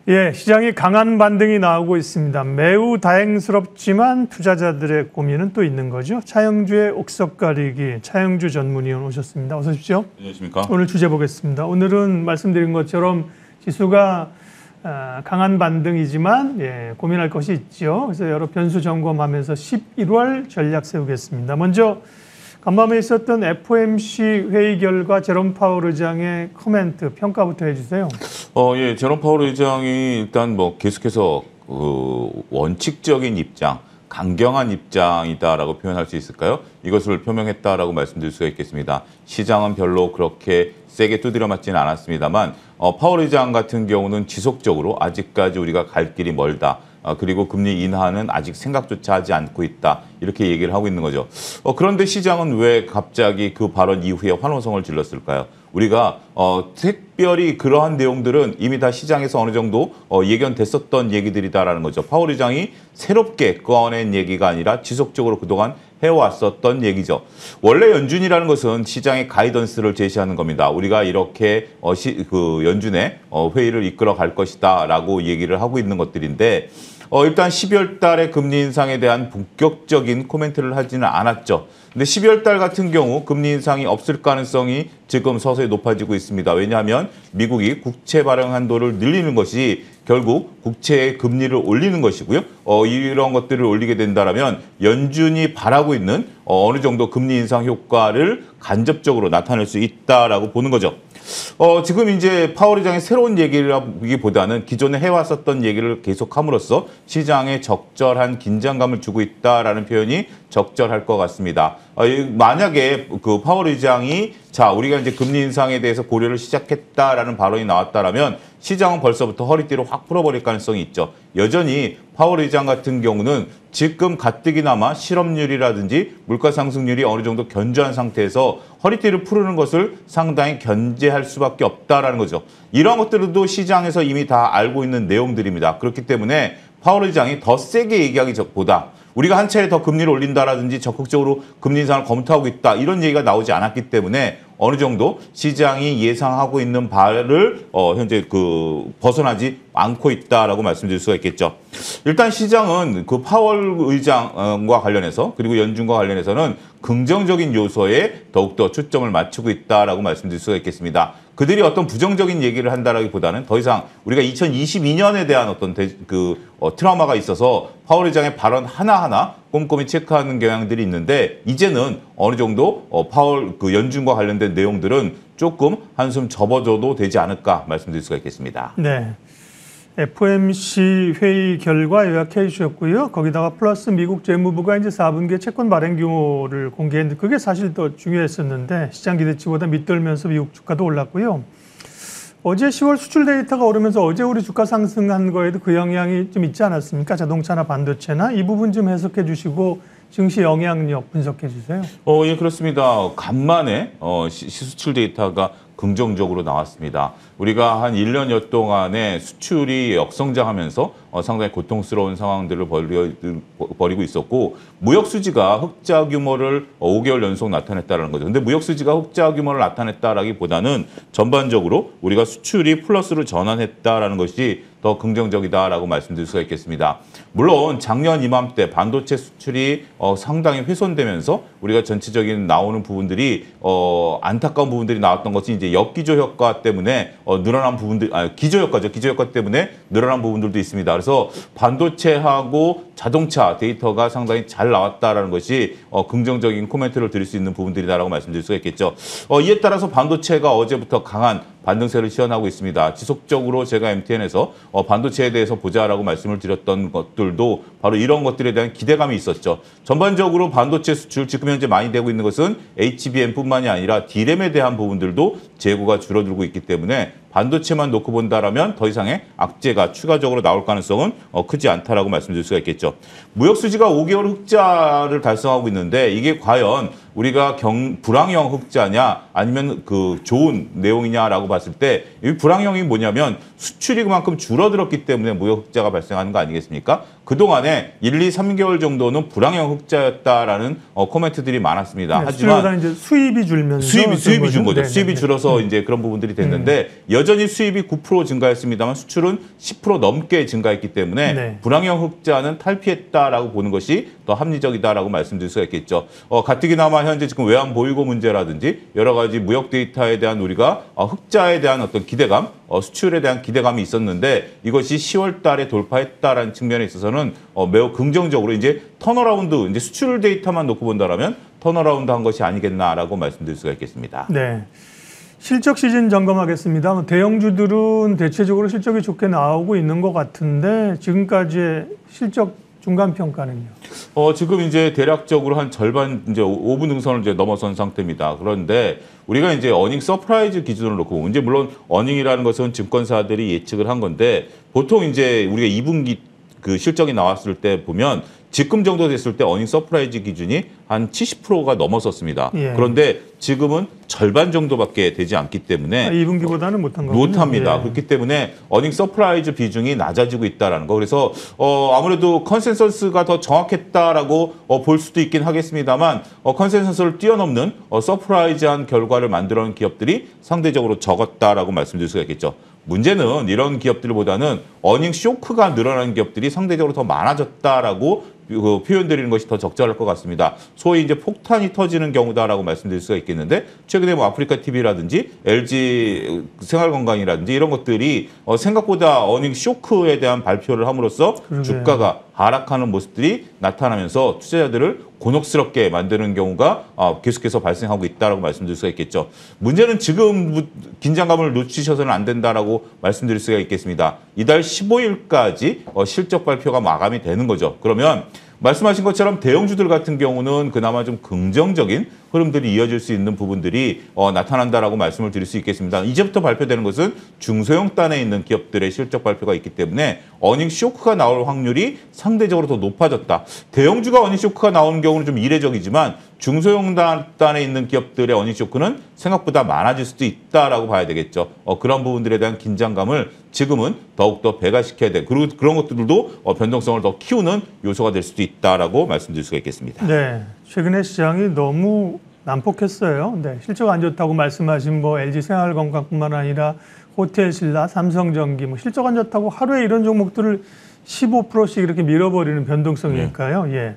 예, 시장이 강한 반등이 나오고 있습니다. 매우 다행스럽지만 투자자들의 고민은 또 있는 거죠. 차영주의 옥석 가리기, 차영주 전문위원 오셨습니다. 어서 오십시오. 안녕하십니까. 오늘 주제 보겠습니다. 오늘은 말씀드린 것처럼 지수가 강한 반등이지만 고민할 것이 있죠. 그래서 여러 변수 점검하면서 11월 전략 세우겠습니다. 먼저 간밤에 있었던 FOMC 회의 결과 제롬 파월 의장의 코멘트, 평가부터 해주세요. 예, 제롬 파월 의장이 일단 계속해서 원칙적인 입장, 강경한 입장이다라고 표현할 수 있을까요? 이것을 표명했다라고 말씀드릴 수가 있겠습니다. 시장은 별로 그렇게 세게 두드려 맞지는 않았습니다만 파월 의장 같은 경우는 지속적으로 아직까지 우리가 갈 길이 멀다. 그리고 금리 인하는 아직 생각조차 하지 않고 있다. 이렇게 얘기를 하고 있는 거죠. 그런데 시장은 왜 갑자기 그 발언 이후에 환호성을 질렀을까요? 우리가 특별히 그러한 내용들은 이미 다 시장에서 어느 정도 예견됐었던 얘기들이다라는 거죠. 파월 의장이 새롭게 꺼낸 얘기가 아니라 지속적으로 그동안 해왔었던 얘기죠. 원래 연준이라는 것은 시장의 가이던스를 제시하는 겁니다. 우리가 이렇게 연준의 회의를 이끌어 갈 것이다라고 얘기를 하고 있는 것들인데 일단 12월 달에 금리 인상에 대한 본격적인 코멘트를 하지는 않았죠. 근데 12월 달 같은 경우 금리 인상이 없을 가능성이 지금 서서히 높아지고 있습니다. 왜냐하면 미국이 국채 발행 한도를 늘리는 것이 결국 국채의 금리를 올리는 것이고요. 이런 것들을 올리게 된다면 연준이 바라고 있는 어느 정도 금리 인상 효과를 간접적으로 나타낼 수 있다라고 보는 거죠. 지금 이제 파월 의장의 새로운 얘기라기보다는 기존에 해왔었던 얘기를 계속함으로써 시장에 적절한 긴장감을 주고 있다라는 표현이 적절할 것 같습니다. 만약에 그 파월 의장이 우리가 이제 금리 인상에 대해서 고려를 시작했다라는 발언이 나왔다라면 시장은 벌써부터 허리띠를 확 풀어버릴 가능성이 있죠. 여전히 파월 의장 같은 경우는 지금 가뜩이나마 실업률이라든지 물가 상승률이 어느 정도 견조한 상태에서 허리띠를 푸르는 것을 상당히 견제할 수밖에 없다라는 거죠. 이런 것들도 시장에서 이미 다 알고 있는 내용들입니다. 그렇기 때문에 파월 의장이 더 세게 얘기하기보다 우리가 한 차례 더 금리를 올린다라든지 적극적으로 금리 인상을 검토하고 있다 이런 얘기가 나오지 않았기 때문에 어느 정도 시장이 예상하고 있는 바를 현재 벗어나지 않고 있다라고 말씀드릴 수가 있겠죠. 일단 시장은 그 파월 의장과 관련해서 그리고 연준과 관련해서는 긍정적인 요소에 더욱더 초점을 맞추고 있다라고 말씀드릴 수가 있겠습니다. 그들이 어떤 부정적인 얘기를 한다라기보다는 더 이상 우리가 2022년에 대한 어떤 트라우마가 있어서 파월 의장의 발언 하나하나 꼼꼼히 체크하는 경향들이 있는데 이제는 어느 정도 파월 연준과 관련된 내용들은 조금 한숨 접어줘도 되지 않을까 말씀드릴 수가 있겠습니다. 네. FOMC 회의 결과 요약해 주셨고요. 거기다가 플러스 미국 재무부가 이제 4분기 채권 발행 규모를 공개했는데 그게 사실 더 중요했었는데 시장 기대치보다 밑돌면서 미국 주가도 올랐고요. 어제 10월 수출 데이터가 오르면서 어제 우리 주가 상승한 거에도 그 영향이 좀 있지 않았습니까? 자동차나 반도체나 이 부분 좀 해석해 주시고 증시 영향력 분석해 주세요. 예, 그렇습니다. 간만에 시수출 데이터가 긍정적으로 나왔습니다. 우리가 한 1년여 동안에 수출이 역성장하면서 상당히 고통스러운 상황들을 벌이고 있었고 무역 수지가 흑자 규모를 5개월 연속 나타냈다는 거죠. 근데 무역 수지가 흑자 규모를 나타냈다라기보다는 전반적으로 우리가 수출이 플러스로 전환했다라는 것이 더 긍정적이다라고 말씀드릴 수가 있겠습니다. 물론 작년 이맘때 반도체 수출이 상당히 훼손되면서 우리가 전체적인 나오는 부분들이 안타까운 부분들이 나왔던 것이 이제 역기조 효과 때문에 늘어난 부분들, 기조 효과죠. 기조 효과 때문에 늘어난 부분들도 있습니다. 그래서 반도체하고 자동차 데이터가 상당히 잘 나왔다라는 것이 긍정적인 코멘트를 드릴 수 있는 부분들이다라고 말씀드릴 수가 있겠죠. 이에 따라서 반도체가 어제부터 강한 반등세를 시현하고 있습니다. 지속적으로 제가 MTN에서 반도체에 대해서 보자라고 말씀을 드렸던 것들도 바로 이런 것들에 대한 기대감이 있었죠. 전반적으로 반도체 수출 지금 현재 많이 되고 있는 것은 HBM뿐만이 아니라 D램에 대한 부분들도 재고가 줄어들고 있기 때문에 반도체만 놓고 본다라면 더 이상의 악재가 추가적으로 나올 가능성은 크지 않다라고 말씀드릴 수가 있겠죠. 무역 수지가 5개월 흑자를 달성하고 있는데 이게 과연 우리가 불황형 흑자냐 아니면 좋은 내용이냐라고 봤을 때 이 불황형이 뭐냐면 수출이 그만큼 줄어들었기 때문에 무역 흑자가 발생하는 거 아니겠습니까? 그동안에 1, 2, 3개월 정도는 불황형 흑자였다라는 코멘트들이 많았습니다. 네, 하지만 이제 수입이 줄면서 수입이 준 거죠. 네, 수입이 네, 줄어서 이제 그런 부분들이 됐는데 여전히 수입이 9% 증가했습니다만 수출은 10% 넘게 증가했기 때문에 네. 불황형 흑자는 탈피했다라고 보는 것이 더 합리적이다라고 말씀드릴 수가 있겠죠. 가뜩이나마 현재 지금 외환 보유고 문제라든지 여러 가지 무역 데이터에 대한 우리가 흑자에 대한 어떤 기대감, 수출에 대한 기대감이 있었는데 이것이 10월 달에 돌파했다라는 측면에 있어서는 매우 긍정적으로 이제 턴어라운드, 이제 수출 데이터만 놓고 본다라면 턴어라운드 한 것이 아니겠나라고 말씀드릴 수가 있겠습니다. 네. 실적 시즌 점검하겠습니다. 대형주들은 대체적으로 실적이 좋게 나오고 있는 것 같은데 지금까지의 실적 중간 평가는요? 지금 이제 대략적으로 한 절반 이제 5분 능선을 이제 넘어선 상태입니다. 그런데 우리가 이제 어닝 서프라이즈 기준으로 놓고 이제 물론 어닝이라는 것은 증권사들이 예측을 한 건데 보통 이제 우리가 2분기 그 실적이 나왔을 때 보면 지금 정도 됐을 때 어닝 서프라이즈 기준이 한 70%가 넘었었습니다. 예. 그런데 지금은 절반 정도밖에 되지 않기 때문에 2분기보다는 못한 거군요. 못합니다. 예. 그렇기 때문에 어닝 서프라이즈 비중이 낮아지고 있다라는 거. 그래서 아무래도 컨센서스가 더 정확했다라고 볼 수도 있긴 하겠습니다만 컨센서스를 뛰어넘는 서프라이즈한 결과를 만들어낸 기업들이 상대적으로 적었다라고 말씀드릴 수가 있겠죠. 문제는 이런 기업들보다는 어닝 쇼크가 늘어난 기업들이 상대적으로 더 많아졌다라고 표현드리는 것이 더 적절할 것 같습니다. 소위 이제 폭탄이 터지는 경우다라고 말씀드릴 수가 있겠는데 최근에 뭐 아프리카 TV라든지 LG 생활건강이라든지 이런 것들이 생각보다 어닝 쇼크에 대한 발표를 함으로써 그러게요. 주가가 하락하는 모습들이 나타나면서 투자자들을 곤혹스럽게 만드는 경우가 계속해서 발생하고 있다라고 말씀드릴 수가 있겠죠. 문제는 지금 긴장감을 놓치셔서는 안 된다라고 말씀드릴 수가 있겠습니다. 이달 15일까지 실적 발표가 마감이 되는 거죠. 그러면 말씀하신 것처럼 대형주들 같은 경우는 그나마 좀 긍정적인 흐름들이 이어질 수 있는 부분들이 나타난다라고 말씀을 드릴 수 있겠습니다. 이제부터 발표되는 것은 중소형 단에 있는 기업들의 실적 발표가 있기 때문에 어닝 쇼크가 나올 확률이 상대적으로 더 높아졌다. 대형주가 어닝 쇼크가 나오는 경우는 좀 이례적이지만 중소형 단에 있는 기업들의 어닝 쇼크는 생각보다 많아질 수도 있다라고 봐야 되겠죠. 그런 부분들에 대한 긴장감을 지금은 더욱더 배가시켜야 돼. 그리고 그런 것들도 변동성을 더 키우는 요소가 될 수도 있다라고 말씀드릴 수가 있겠습니다. 네. 최근에 시장이 너무 난폭했어요. 네. 실적 안 좋다고 말씀하신 LG 생활건강뿐만 아니라 호텔신라, 삼성전기 실적 안 좋다고 하루에 이런 종목들을 15%씩 이렇게 밀어버리는 변동성이니까요. 예.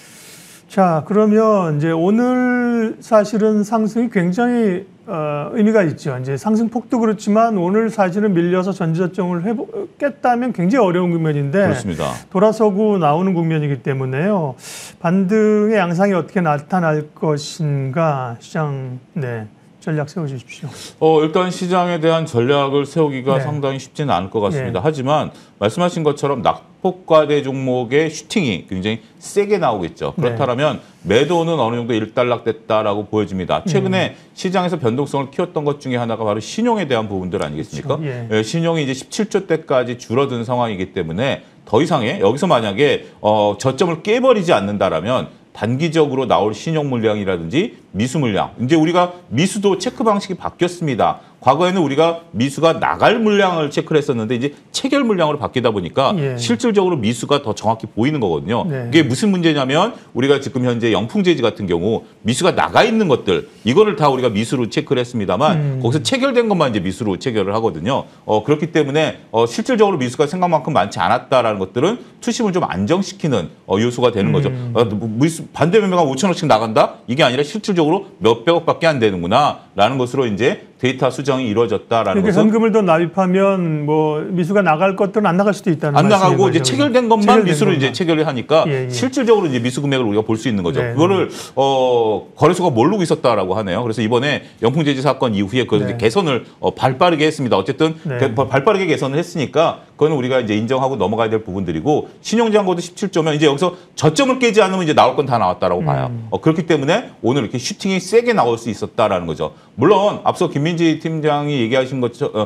자, 그러면 이제 오늘 사실은 상승이 굉장히 의미가 있죠. 이제 상승 폭도 그렇지만 오늘 사실은 밀려서 전저점을 깼다면 굉장히 어려운 국면인데 그렇습니다. 돌아서고 나오는 국면이기 때문에요. 반등의 양상이 어떻게 나타날 것인가 시장 전략 세워주십시오. 일단 시장에 대한 전략을 세우기가 네. 상당히 쉽지는 않을 것 같습니다. 네. 하지만 말씀하신 것처럼 낙폭과대 종목의 슈팅이 굉장히 세게 나오겠죠. 그렇다면 매도는 어느 정도 일단락됐다라고 보여집니다. 최근에 시장에서 변동성을 키웠던 것 중에 하나가 바로 신용에 대한 부분들 아니겠습니까? 그렇죠. 예. 신용이 이제 17조 대까지 줄어든 상황이기 때문에 더 이상의 여기서 만약에 저점을 깨버리지 않는다라면 단기적으로 나올 신용 물량이라든지 미수 물량. 이제 우리가 미수도 체크 방식이 바뀌었습니다. 과거에는 우리가 미수가 나갈 물량을 체크를 했었는데 이제 체결 물량으로 바뀌다 보니까 실질적으로 미수가 더 정확히 보이는 거거든요. 이게 무슨 문제냐면 우리가 지금 현재 영풍제지 같은 경우 미수가 나가 있는 것들 이거를 다 우리가 미수로 체크를 했습니다만 거기서 체결된 것만 이제 미수로 체결을 하거든요. 그렇기 때문에 실질적으로 미수가 생각만큼 많지 않았다라는 것들은 투심을 좀 안정시키는 요소가 되는 거죠. 반대 매매가 5천억씩 나간다? 이게 아니라 실질적으로 몇백억밖에 안 되는구나라는 것으로 이제 데이터 수정이 이루어졌다라는 것은 현금을 더 납입하면 미수가 나갈 것들은 안 나갈 수도 있다는 안 나가고 말씀인 이제 거죠. 체결된 것만 미수로 이제 체결을 하니까 예. 실질적으로 이제 미수 금액을 우리가 볼 수 있는 거죠. 네. 그거를 거래소가 모르고 있었다라고 하네요. 그래서 이번에 영풍제지 사건 이후에 그것을 이제 개선을 발빠르게 했습니다. 어쨌든 발빠르게 개선을 했으니까 그거는 우리가 이제 인정하고 넘어가야 될 부분들이고 신용장고도 17조면 이제 여기서 저점을 깨지 않으면 이제 나올 건 다 나왔다라고 봐요. 그렇기 때문에 오늘 이렇게 슈팅이 세게 나올 수 있었다라는 거죠. 물론 앞서 김민재 팀장이 얘기하신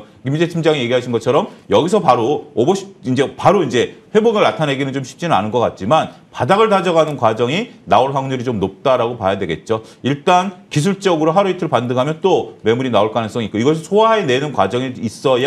것처럼 여기서 바로 이제 회복을 나타내기는 좀 쉽지는 않은 것 같지만 바닥을 다져가는 과정이 나올 확률이 좀 높다라고 봐야 되겠죠. 일단 기술적으로 하루 이틀 반등하면 또 매물이 나올 가능성이 있고 이것을 소화해내는 과정이 있어야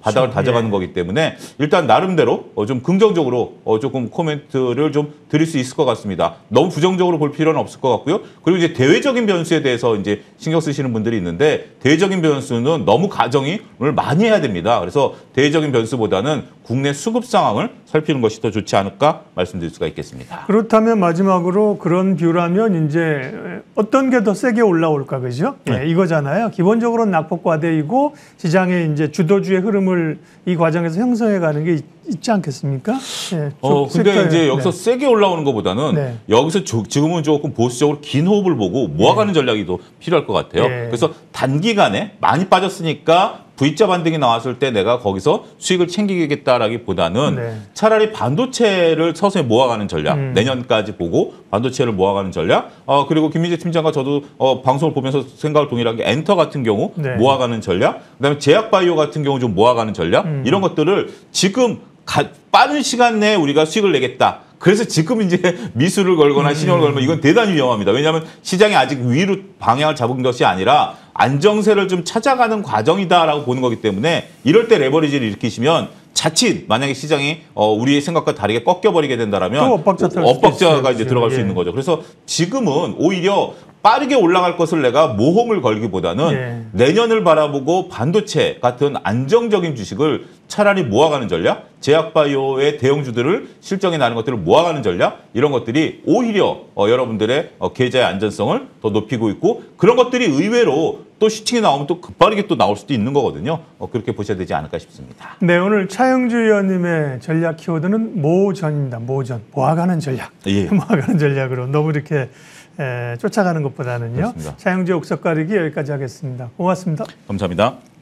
바닥을 그렇죠. 다져가는 예. 거기 때문에 일단 나름대로 좀 긍정적으로 조금 코멘트를 좀 드릴 수 있을 것 같습니다. 너무 부정적으로 볼 필요는 없을 것 같고요. 그리고 이제 대외적인 변수에 대해서 이제 신경 쓰시는 분들이 있는데 대외적인 변수는 너무 가정을 많이 해야 됩니다. 그래서 대외적인 변수보다는 국내 수급 상황을 살피는 것이 더 좋지 않을까 말씀드릴 수가 있겠습니다. 그렇다면 마지막으로 그런 뷰라면 이제 어떤 게 더 세게 올라올까, 그죠? 네. 예, 이거잖아요. 기본적으로는 낙폭과대이고 시장의 이제 주도주의 흐름을 이 과정에서 형성해 가는 게 있지 않겠습니까? 예, 근데 섹터에, 이제 여기서 네. 세게 올라오는 것보다는 네. 여기서 지금은 조금 보수적으로 긴 호흡을 보고 모아가는 전략이 더 필요할 것 같아요. 네. 그래서 단기간에 많이 빠졌으니까 V자 반등이 나왔을 때 내가 거기서 수익을 챙기겠다라기보다는 네. 차라리 반도체를 서서히 모아가는 전략, 내년까지 보고 반도체를 모아가는 전략, 그리고 김민재 팀장과 저도 방송을 보면서 생각을 동일한 게 엔터 같은 경우 네. 모아가는 전략, 그다음에 제약바이오 같은 경우 좀 모아가는 전략, 이런 것들을 지금 빠른 시간 내에 우리가 수익을 내겠다. 그래서 지금 이제 미수를 걸거나 신용을 걸면 이건 대단히 위험합니다. 왜냐하면 시장이 아직 위로 방향을 잡은 것이 아니라 안정세를 좀 찾아가는 과정이다라고 보는 거기 때문에 이럴 때 레버리지를 일으키시면 자칫 만약에 시장이 우리의 생각과 다르게 꺾여버리게 된다라면 또 엇박자가 엇박자가 이제 있어요. 들어갈 수 예. 있는 거죠. 그래서 지금은 오히려 빠르게 올라갈 것을 내가 모험을 걸기보다는 예. 내년을 바라보고 반도체 같은 안정적인 주식을 차라리 모아가는 전략, 제약바이오의 대형주들을 실적이 나는 것들을 모아가는 전략, 이런 것들이 오히려 여러분들의 계좌의 안전성을 더 높이고 있고 그런 것들이 의외로 또 슈팅이 나오면 또 급빠르게 또 나올 수도 있는 거거든요. 그렇게 보셔야 되지 않을까 싶습니다. 네, 오늘 차영주 의원님의 전략 키워드는 모전입니다. 모전. 모아가는 전략. 예. 모아가는 전략으로 너무 이렇게 쫓아가는 것보다는요. 그렇습니다. 차영주 옥석 가리기 여기까지 하겠습니다. 고맙습니다. 감사합니다.